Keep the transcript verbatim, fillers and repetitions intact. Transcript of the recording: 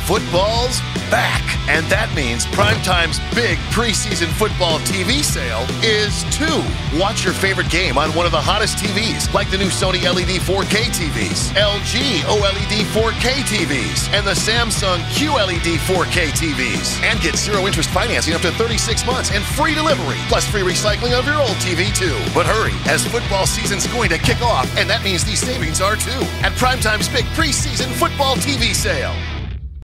Football's back. And that means Primetime's big preseason football T V sale is two. Watch your favorite game on one of the hottest T Vs, like the new Sony L E D four K T Vs, L G O L E D four K T Vs, and the Samsung Q L E D four K T Vs. And get zero interest financing up to thirty-six months and free delivery, plus free recycling of your old T V too. But hurry, as football season's going to kick off, and that means these savings are too, at Primetime's big preseason football T V sale.